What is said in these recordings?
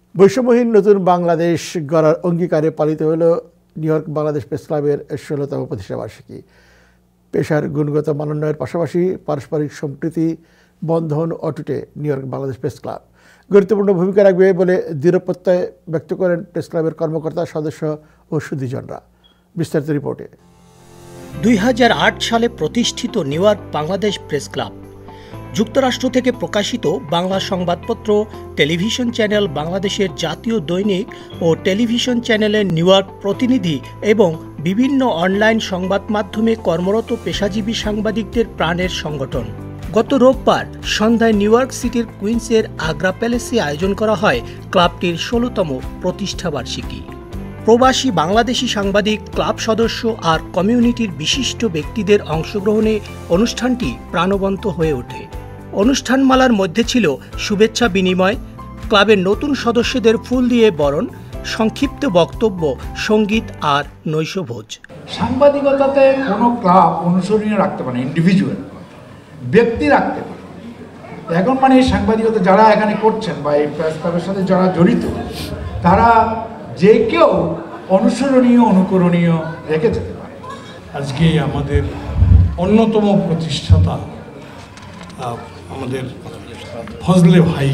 বৈষম্যহীন নতুন বাংলাদেশ গড়ার অঙ্গীকারে পালিত হলো নিউ ইয়র্ক বাংলাদেশ প্রেস ক্লাবের ১৬তম প্রতিষ্ঠাবার্ষিকী। পেশার গুণগত মানোন্নয়নের পাশাপাশি পারস্পরিক সম্প্রীতি বন্ধন অটুটে New York Bangladesh press club গুরুত্বপূর্ণ ভূমিকা রাখবে বলে দৃঢ় প্রত্যয় ব্যক্ত করেন প্রেস ক্লাবের কর্মকর্তা, সদস্য ও সুধীজনরা। বিস্তারিত রিপোর্টে। ২০০৮ সালে প্রতিষ্ঠিত New York Bangladesh press club যুক্তরাষ্ট্র থেকে প্রকাশিত বাংলা সংবাদপত্র, টেলিভিশন চ্যানেল, বাংলাদেশের জাতীয় দৈনিক ও টেলিভিশন চ্যানেলের নিউ ইয়র্ক প্রতিনিধি এবং বিভিন্ন অনলাইন সংবাদ মাধ্যমে কর্মরত পেশাজীবী সাংবাদিকদের প্রাণের সংগঠন। গত রোববার সন্ধ্যায় নিউ ইয়র্ক সিটির কুইন্সের আগ্রা প্যালেসে আয়োজন করা হয় ক্লাবটির ১৬তম প্রতিষ্ঠাবার্ষিকী। প্রবাসী বাংলাদেশি সাংবাদিক, ক্লাব সদস্য আর কমিউনিটির বিশিষ্ট ব্যক্তিদের অংশগ্রহণে অনুষ্ঠানটি প্রাণবন্ত হয়ে ওঠে। অনুষ্ঠানমালার মধ্যে ছিল শুভেচ্ছা বিনিময়, ক্লাবের নতুন সদস্যদের ফুল দিয়ে বরণ, সংক্ষিপ্ত বক্তব্য, সঙ্গীত আর নৈশভোজ। সাংবাদিকতাতে কোনো ক্লাব অনুসরণীয় রাখতে পারে, ইন্ডিভিজুয়াল ব্যক্তি রাখতে পারে। এখন মানে এই সাংবাদিকতা যারা এখানে করছেন বা এই প্রেস ক্লাবের সাথে যারা জড়িত, তারা যে কেউ অনুসরণীয়, অনুকরণীয় রেখে যেতে পারে। আজকে আমাদের অন্যতম প্রতিষ্ঠাতা আমাদের ফজলে ভাই,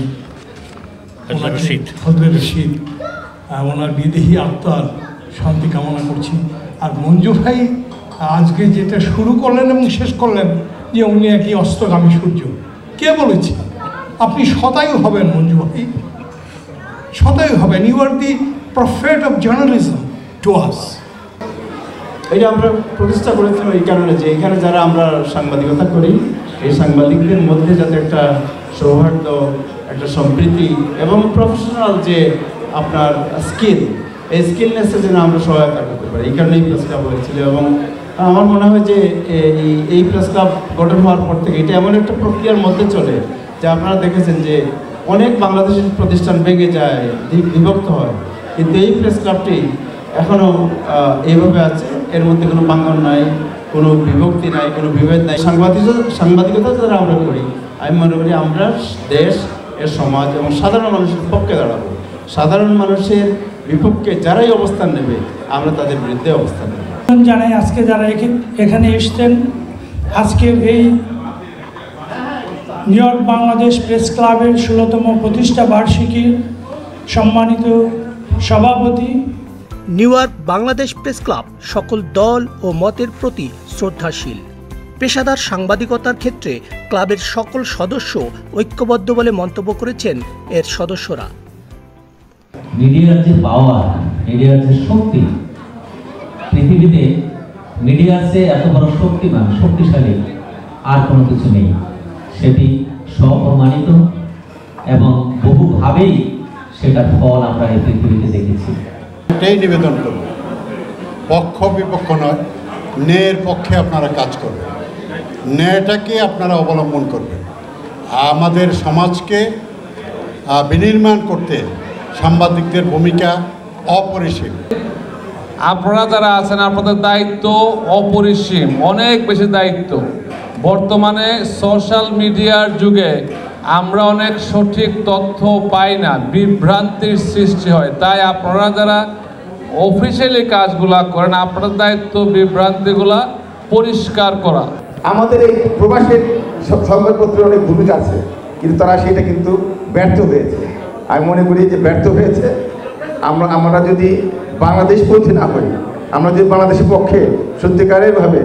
ফজলে রশিদ, ওনার বিদেহী আত্মার শান্তি কামনা করছি। আর মঞ্জু ভাই আজকে যেটা শুরু করলেন এবং শেষ করলেন যে উনি একই অস্তগামী সূর্য। কে বলেছে? আপনি শতায়ু হবেন মঞ্জু ভাই, শতায়ু হবেন। You are the prophet of journalism to us. এটা আমরা প্রতিষ্ঠা করেছিলাম এই কারণে যে এখানে যারা আমরা সাংবাদিকতা করি, এই সাংবাদিকদের মধ্যে যাতে একটা সৌহার্দ্য, একটা সম্প্রীতি এবং প্রফেশনাল যে আপনার স্কিল, এই স্কিলনেসের জন্য আমরা সহায়তা করতে পারি। এই কারণে এই প্রেস ক্লাব হয়েছিল। এবং আমার মনে হয় যে এই প্রেস ক্লাব গঠন হওয়ার পর থেকে এটা এমন একটা প্রক্রিয়ার মধ্যে চলে যে আপনারা দেখেছেন যে অনেক বাংলাদেশের প্রতিষ্ঠান ভেঙে যায়, বিভক্ত হয়, কিন্তু এই প্রেস ক্লাবটি এখনও এইভাবে আছে। এর মধ্যে কোনো ভাঙন নাই, কোনো বিভক্তি নাই, কোনো বিভেদ নাই। সাংবাদিকতা যারা আমরা করি, আমি মনে করি আমরা দেশ, এর সমাজ এবং সাধারণ মানুষের পক্ষে দাঁড়াবো। সাধারণ মানুষের বিপক্ষে যারাই অবস্থান নেবে, আমরা তাদের বিরুদ্ধে অবস্থান নেব। জানাই আজকে যারা এখানে এসছেন, আজকে এই নিউ ইয়র্ক বাংলাদেশ প্রেস ক্লাবের ১৬তম প্রতিষ্ঠা বার্ষিকীর সম্মানিত সভাপতি। New York Bangladesh press club সকল দল ও মতের প্রতি শ্রদ্ধাশীল। পেশাদার সাংবাদিকতার ক্ষেত্রে ক্লাবের সকল সদস্য ঐক্যবদ্ধ বলে মন্তব্য করেছেন এর সদস্যরা। মিডিয়ার যে পাওয়ার, মিডিয়ার যে শক্তি, পৃথিবীতে মিডিয়ার চেয়ে এত বড় শক্তিশালী আর কোনো কিছু নেই। সেটি স্বপ্রমাণিত এবং বহুভাবেই সেটার ফল আমরা এই পৃথিবীতে দেখেছি। এটাই নিবেদন করব, পক্ষ বিপক্ষ নয়, ন্যায়ের পক্ষে আপনারা কাজ করবেন, ন্যায়টাকে আপনারা অবলম্বন করবেন। আমাদের সমাজকে বিনির্মাণ করতে সাংবাদিকদের ভূমিকা অপরিসীম। আপনারা যারা আছেন, আপনাদের দায়িত্ব অপরিসীম, অনেক বেশি দায়িত্ব। বর্তমানে সোশ্যাল মিডিয়ার যুগে আমরা অনেক সঠিক তথ্য পাই না, বিভ্রান্তির সৃষ্টি হয়। তাই আপনারা যারা অফিসিয়ালি কাজগুলা করেন, আপনার দায়িত্ব বিভ্রান্তিগুলা পরিষ্কার করা। আমাদের এই প্রবাসের সংবাদপত্রের অনেক ভূমিকা আছে, কিন্তু তারা সেটা কিন্তু ব্যর্থ হয়েছে। আমি মনে করি যে ব্যর্থ হয়েছে। আমরা যদি বাংলাদেশ পৌঁছে না হই, আমরা যদি বাংলাদেশের পক্ষে সত্যিকারেরভাবে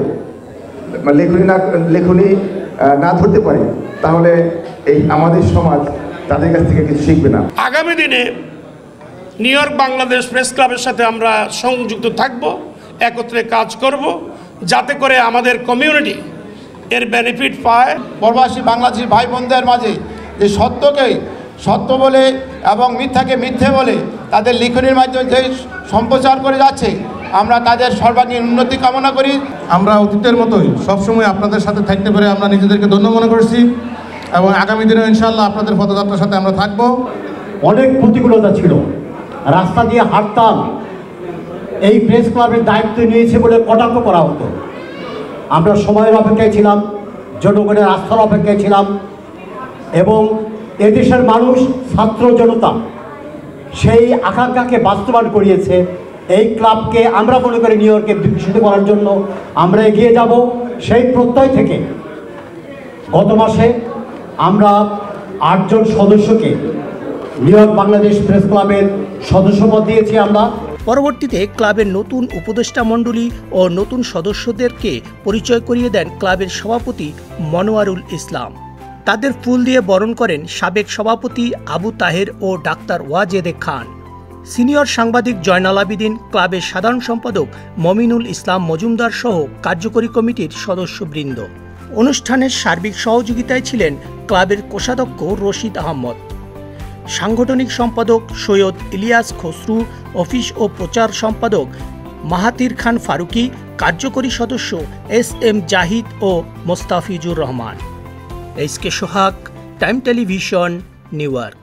লেখনী না ধরতে পারি, তাহলে এই আমাদের সমাজ তাদের কাছ থেকে কিছু শিখবে না। আগামী দিনে নিউ ইয়র্ক বাংলাদেশ প্রেস ক্লাবের সাথে আমরা সংযুক্ত থাকব, একত্রে কাজ করব, যাতে করে আমাদের কমিউনিটি এর বেনিফিট পায়। প্রবাসী বাংলাদেশি ভাই বোনদের মাঝে যে সত্যকে সত্য বলে এবং মিথ্যাকে মিথ্যে বলে তাদের লিখনের মাধ্যমে যে সম্প্রচার করে যাচ্ছে, আমরা তাদের সর্বাঙ্গীন উন্নতি কামনা করি। আমরা অতীতের মতোই সবসময় আপনাদের সাথে থাকতে পেরে আমরা নিজেদেরকে ধন্য মনে করছি এবং আগামী দিনে ইনশাআল্লাহ আপনাদের পদযাত্রার সাথে আমরা থাকব। অনেক প্রতিকূলতা ছিল, রাস্তা দিয়ে হাঁটতাম, এই প্রেস ক্লাবের দায়িত্ব নিয়েছে বলে কটাক্ষ করা হতো। আমরা সময়ের অপেক্ষায় ছিলাম, জনগণের আস্থার অপেক্ষায় ছিলাম এবং এদেশের মানুষ, ছাত্র জনতা সেই আকাঙ্ক্ষাকে বাস্তবায়ন করিয়েছে। এই ক্লাবকে আমরা মনে করি নিউ ইয়র্কে বিকশিত করার জন্য আমরা এগিয়ে যাব। সেই প্রত্যয় থেকে গত মাসে আমরা 8 জন সদস্যকে নিউ ইয়র্ক বাংলাদেশ প্রেস ক্লাবের সদস্যপদ দিয়েছি আমরা। পরবর্তীতে ক্লাবের নতুন উপদেষ্টা মণ্ডলী ও নতুন সদস্যদেরকে পরিচয় করিয়ে দেন ক্লাবের সভাপতি মনোয়ারুল ইসলাম। তাদের ফুল দিয়ে বরণ করেন সাবেক সভাপতি আবু তাহের ও ডাক্তার ওয়াজেদে খান। সিনিয়র সাংবাদিক জয়নাল আবেদিন, ক্লাবের সাধারণ সম্পাদক মমিনুল ইসলাম মজুমদার সহ কার্যকরী কমিটির সদস্যবৃন্দ। অনুষ্ঠানের সার্বিক সহযোগিতায় ছিলেন ক্লাবের কোষাধ্যক্ষ রশিদ আহমদ, সাংগঠনিক সম্পাদক সৈয়দ ইলিয়াস খসরু, অফিস ও প্রচার সম্পাদক মাহাতির খান ফারুকি, কার্যকরী সদস্য এস.এম. জাহিদ ও Mostafizur Rahman. 𝐒𝐿𝐥 𝐋𝐢𝐧𝐤𝐬, Time television, New York.